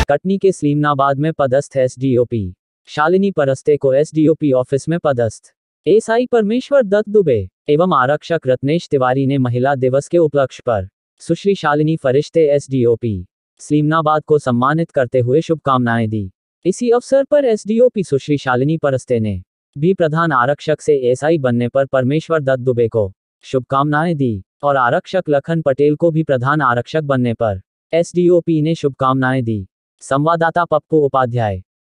कटनी के सलीमनाबाद में पदस्थ एसडीओपी शालिनी परस्ते को एसडीओपी ऑफिस में पदस्थ एसआई परमेश्वर दत्त दुबे एवं आरक्षक रत्नेश तिवारी ने महिला दिवस के उपलक्ष्य पर सुश्री शालिनी फरिश्ते एसडीओपी सलीमनाबाद को सम्मानित करते हुए शुभकामनाएं दी। इसी अवसर पर एसडीओपी सुश्री शालिनी परस्ते ने भी प्रधान आरक्षक से एसआई बनने पर परमेश्वर दत्त दुबे को शुभकामनाएं दी और आरक्षक लखन पटेल को भी प्रधान आरक्षक बनने पर एसडीओपी ने शुभकामनाएं दी। संवाददाता पप्पू उपाध्याय।